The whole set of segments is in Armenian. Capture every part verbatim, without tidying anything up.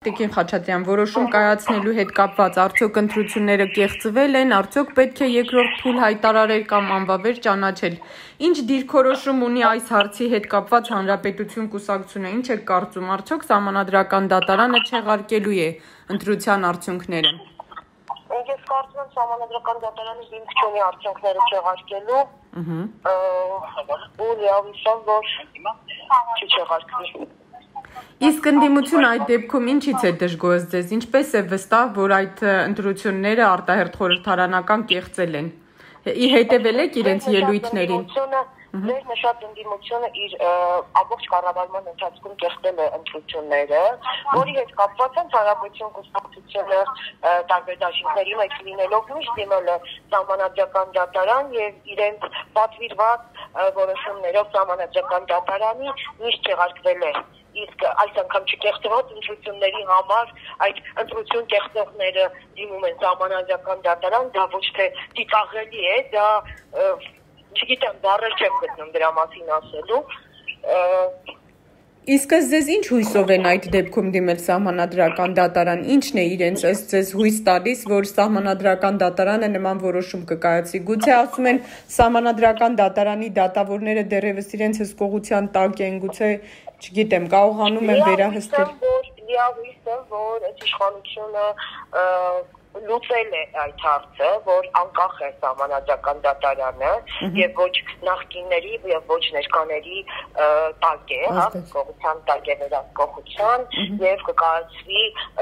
Տիկին Խաչատրյան, որոշում կայացնելու հետ կապված արդյոք ընտրությունները կեղծվել են, արդյոք պետք է երկրորդ փուլ հայտարարել կամ անվավեր ճանաչել։ Ինչ դիրքորոշում ունի այս հարցի հետ կապված Հանրապետություն կուսակցությունը, ինչ եք կարծում, արդյոք Սահմանադրական դատարանը չեղարկելու է ընտրության արդյունքները։ Ես կարծում եմ Սահմանադրական դատարանը հիմք չունի արդյունքները չեղարկելու, ու լիավիշան, որ չեղարկվի։ Իսկ ընդդիմություն այդ դեպքում ինչից է դժգոհ ձեզ, ինչպես է վստահ, որ այդ ընտրությունները արտահերթ խորհրդարանական կեղծել են։ Հետևել եք իրենց ելույթներին։ Մեր նշած ընդդիմությունը իր ամբողջ կառավարման ընթացքում կեղծել է ընտրությունները, որի հետ կապված են Հանրապետություն կուսակցությունը տարբեր դաշինքների մեջ լինելով միշտ դիմել է Սահմանադրական դատարան եւ իրենց պատվիրված որոշումներով Սահմանադրական դատարանի միշտ չեղարկվել է։ Իսկ այս անգամ չկեղծված ընտրությունների համար այդ ընտրություն կեղծողները դիմում են Սահմանադրական դատարան, դա ոչ թե ծիծաղելի է, դա չգիտեմ, բառեր չեմ գտնում դրա մասին ասելու։ Իսկ ըստ ձեզ ինչ հույսով են այդ դեպքում դիմել Սահմանադրական դատարան, ինչն է իրենց ըստ ձեզ հույս տալիս, որ Սահմանադրական դատարանը նման որոշում կկայացի։ Գուցե ասում են Սահմանադրական դատարանի դատավորները դեռևս իրենց հսկողության տակ են, գուցե, չգիտեմ, կարողանում են վերահսկել։ Լիահույս եմ, որ այս իշխանությունը լուծել է այդ հարցը, որ անկախ է Սահմանադրական դատարանը եւ ոչ նախկինների եւ ոչ ներկաների տակ է, հա, կողության տակ է վերահսկողության եւ կկայացվի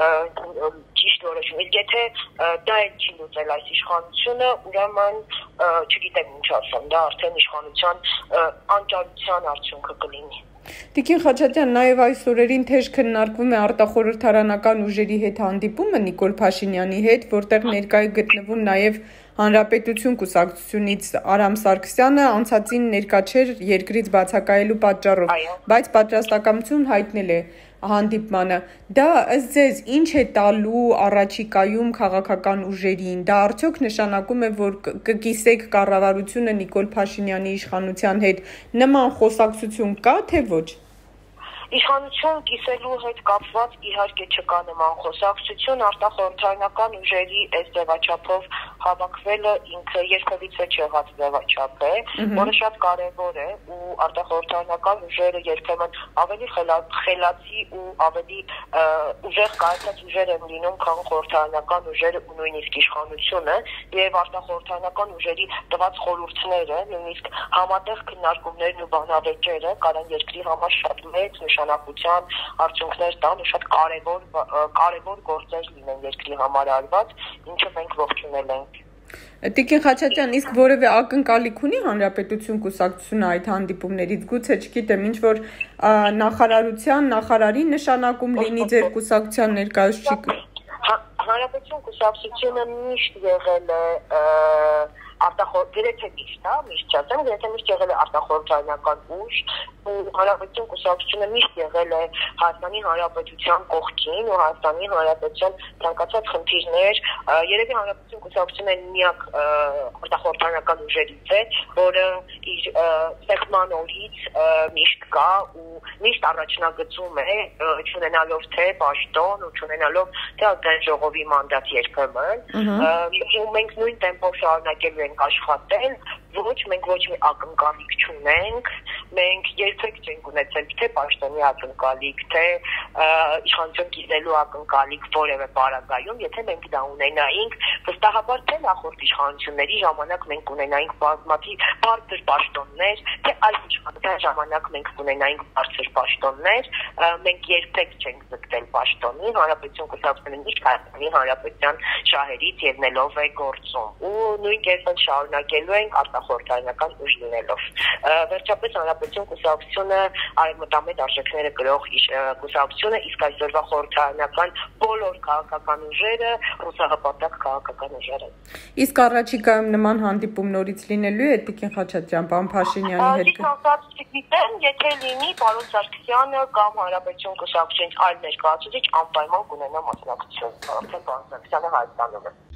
ճիշտ որոշում։ Իսկ եթե դա էլ չի լուծել այս իշխանությունը, ուրեմն չգիտեմ ինչ ասեմ, դա արդեն իշխանության անճարության արդյունքը կլինի։ Տիկին Խաչատրյան, նաև այս օրերին թեժ քննարկվում է արտախորհրդարանական ուժերի հետ հանդիպումը Նիկոլ Փաշինյանի հետ, որտեղ ներկայ է գտնվում նաև Հանրապետություն կուսակցությունից Արամ Սարգսյանը, անցածին ներկա չէր երկրից բացակայելու պատճառով, բայց պատրաստակամություն հայտնել է հանդիպմանը։ Դա ըստ ձեզ ինչ է տալու առաջիկայում քաղաքական ուժերին, դա արդյոք նշանակում է, որ կկիսեք կառավարությունը Նիկոլ Փաշինյանի իշխանության հետ, նման խոսակցություն կա, թե ոչ։ Իշխանություն կիսելու հետ կապված իհարկե չկա նման խոսակցություն, արտախորհրդարանական ուժերի այս ձևաչափով հավաքվելը ինքը երբևիցե չեղած ձևաչափ է, որը շատ կարևոր է ու արտախորհրդարանական ուժերը երբեմն ավելի խելացի ու ավելի ուժեղ կայացած ուժեր են լինում, քան խորհրդարանական ուժերը ու նույնիսկ իշխանությունը, եւ արտախորհրդարանական ուժերի տված խորհուրդները, նույնիսկ համատեղ քննարկումներն ու բանավեճերը կարան երկրի համար շատ մեծ նշանակության արդյունքներ տան ու շատ կարևոր կարևոր գործեր լինեն երկրի համար արված, ինչը մենք ողջունել ենք։ Տիկին Խաչատրյան, իսկ որևէ ակնկալիք ունի Հանրապետություն կուսակցությունը այդ հանդիպումներից, գուցե չգիտեմ, ինչ որ նախարարության, նախարարի նշանակում լինի ձեր կուսակցության ներկայացուցիչ։ Հանրապետություն կուսակցությունը միշտ եղել է արտախորհ գրեթե միշտ, հա, միշտ չասեմ, գրեթե միշտ եղել է արտախորհրդարանական ուժ, ու Հանրապետություն կուսակցությունը միշտ եղել է Հայաստանի Հանրապետության կողքին ու Հայաստանի Հանրապետության ցանկացած խնդիրներ, երևի Հանրապետություն կուսակցությունը միակ արտախորհրդարանական ուժերից է, որը իր սեղման օրից միշտ կա ու միշտ առաջնագծում է, չունենալով թե պաշտոն ու չունենալով թե ազգային ժողովի մանդատ երբեմն, ու մենք նույն տեմպով շարունակելու ենք աշխատել, ոչ, մենք ոչ մի ակնկալիք չունենք, մենք երբեք չենք ունեցել թե պաշտոնի ակնկալիք, թե իշխանություն կիսելու ակնկալիք որևէ պարագայում, եթե մենք դա ունենայինք, վստահաբար թե նախորդ իշխանությունների ժամանակ մենք ունենայինք բազմաթիվ բարձր պաշտոններ, թե այս իշխանության ժամանակ մենք ունենայինք բարձր պաշտոններ, մենք երբեք չենք ձգտել պաշտոնի, Հանրապետություն կուսակցությունը միշտ Հայաստանի Հանրապետության շահերից ելնելով է գործում ու նույն կերպով շարունակելու ենք արտախորհրդարանական ուժ լինելով։ Վերջապես Հանրապետություն կուսակցությունը արևմտամետ արժեքները կրող կուսակցությունը, իսկ այսօրվա խորհրդարանական բոլոր քաղաքական ուժերը ռուսահպատակ քաղաքական ուժեր են։ Իսկ առաջիկայում նման հանդիպում նորից լինելու է Տիկին Խաչատրյան, պարոն Փաշինյանի հետ։ Դիտարկած չգիտեմ, եթե լինի պարոն Սարգսյանը կամ Հանրապետություն կուսակցությունից այլ ներկայացուցիչ անպայման կունենա մասնակցություն, արդեն պարոն Սարգսյանը հայտարարել է։